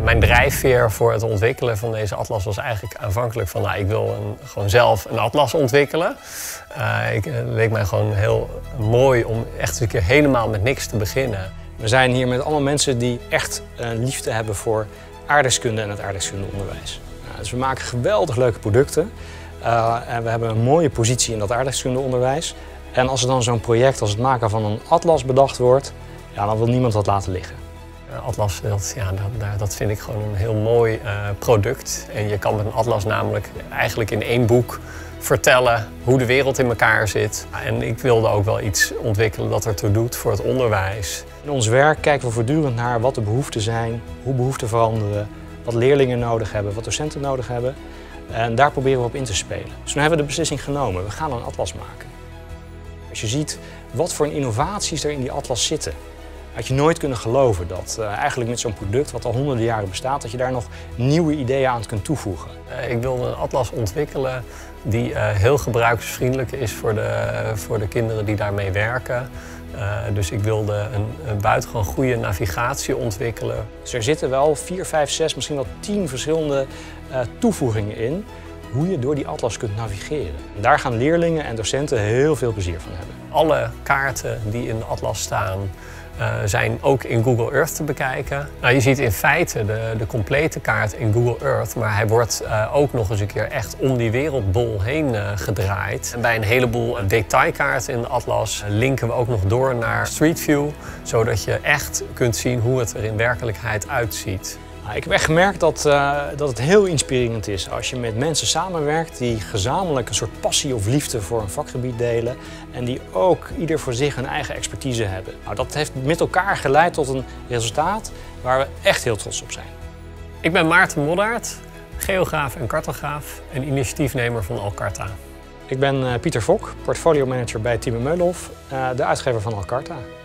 Mijn drijfveer voor het ontwikkelen van deze atlas was eigenlijk aanvankelijk van ik wil gewoon zelf een atlas ontwikkelen. Het leek mij gewoon heel mooi om echt eens een keer helemaal met niks te beginnen. We zijn hier met allemaal mensen die echt liefde hebben voor aardrijkskunde en het aardrijkskundeonderwijs. Dus we maken geweldig leuke producten en we hebben een mooie positie in dat aardrijkskundeonderwijs. En als er dan zo'n project als het maken van een atlas bedacht wordt, dan wil niemand dat laten liggen. Atlas, dat vind ik gewoon een heel mooi product. En je kan met een atlas namelijk eigenlijk in één boek vertellen hoe de wereld in elkaar zit. En ik wilde ook wel iets ontwikkelen dat ertoe doet voor het onderwijs. In ons werk kijken we voortdurend naar wat de behoeften zijn, hoe behoeften veranderen, wat leerlingen nodig hebben, wat docenten nodig hebben. En daar proberen we op in te spelen. Dus nu hebben we de beslissing genomen, we gaan een atlas maken. Als je ziet wat voor innovaties er in die atlas zitten, had je nooit kunnen geloven dat eigenlijk met zo'n product wat al honderden jaren bestaat, dat je daar nog nieuwe ideeën aan kunt toevoegen. Ik wilde een atlas ontwikkelen die heel gebruikersvriendelijk is voor de kinderen die daarmee werken. Dus ik wilde een buitengewoon goede navigatie ontwikkelen. Dus er zitten wel 4, 5, 6, misschien wel 10 verschillende toevoegingen in hoe je door die atlas kunt navigeren. En daar gaan leerlingen en docenten heel veel plezier van hebben. Alle kaarten die in de atlas staan zijn ook in Google Earth te bekijken. Je ziet in feite de complete kaart in Google Earth, maar hij wordt ook nog eens een keer echt om die wereldbol heen gedraaid. En bij een heleboel detailkaarten in de atlas linken we ook nog door naar Street View, zodat je echt kunt zien hoe het er in werkelijkheid uitziet. Ik heb echt gemerkt dat het heel inspirerend is als je met mensen samenwerkt die gezamenlijk een soort passie of liefde voor een vakgebied delen en die ook ieder voor zich hun eigen expertise hebben. Dat heeft met elkaar geleid tot een resultaat waar we echt heel trots op zijn. Ik ben Maarten Moddaert, geograaf en cartograaf en initiatiefnemer van Alcarta. Ik ben Pieter Fok, portfolio manager bij Thieme Meulhof, de uitgever van Alcarta.